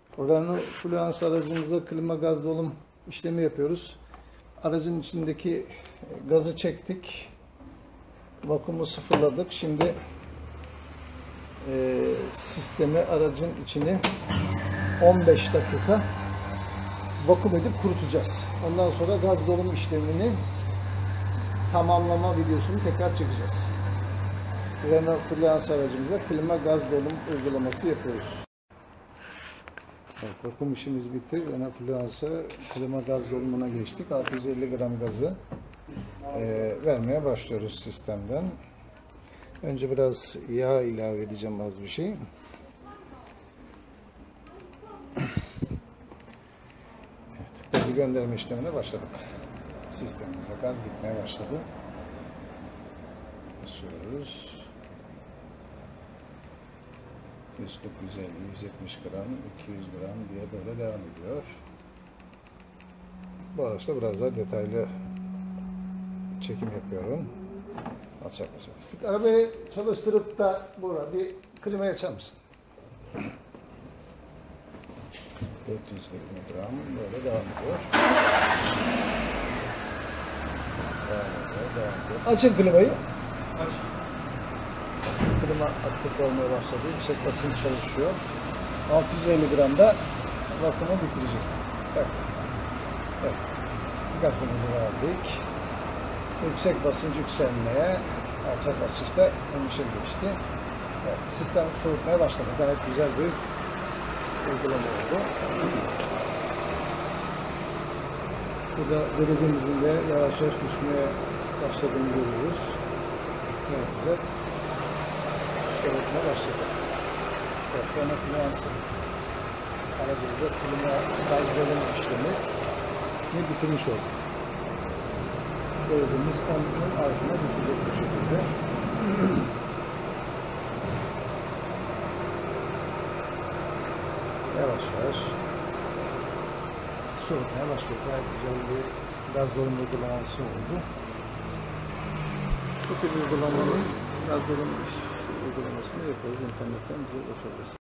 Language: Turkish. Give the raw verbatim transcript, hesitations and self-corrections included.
Renault Fluence aracımıza klima gaz dolum işlemi yapıyoruz. Aracın içindeki gazı çektik. Vakumu sıfırladık. Şimdi e, sistemi, aracın içini on beş dakika vakum edip kurutacağız. Ondan sonra gaz dolum işlemini tamamlama videosunu tekrar çekeceğiz. Renault Fluence aracımıza klima gaz dolum uygulaması yapıyoruz. Evet, vakum işimiz bitti. Renault Fluence'a klima gaz dolumuna geçtik. altı yüz elli gram gazı e, vermeye başlıyoruz sistemden. Önce biraz yağ ilave edeceğim, az bir şey. Evet, gazı gönderme işlemine başladık. Sistemimize gaz gitmeye başladı. Basıyoruz. yüz kırk, yüz elli, yüz yetmiş gram, iki yüz gram diye böyle devam ediyor. Bu araçta biraz daha detaylı çekim yapıyorum. Alçak basıyoruz. Arabayı çalıştırıp da burada bir klimayı açar mısın? dört yüz gram böyle devam ediyor. Devam ediyor, devam ediyor. Açın klimayı. Aç. Klima aktif olmaya başladı. Yüksek basınç çalışıyor. altı yüz elli gramda vakumu bitirecek. Evet. Evet. Gazımızı verdik. Yüksek basınç yükselmeye, alçak basınçta endişe geçti. Evet, sistem soğutmaya başladı. Gayet güzel bir uygulama oldu. Burada derecemizin de yavaş yavaş düşmeye başladığını görüyoruz. Evet, güzel. Soğutmaya başladı. Evet, Renault Fluence'ın aracımıza klima gaz dolum işlemi bitirmiş olduk. Derecemiz onun altına düşecek bu şekilde. Yavaş yavaş soğutmaya başlıyor. Gayet güzel bir gaz dolum uygulaması oldu. Bu tür uygulamanın gaz dolum uygulamasını yapıyoruz. İnternetten bize ulaşabilirsiniz.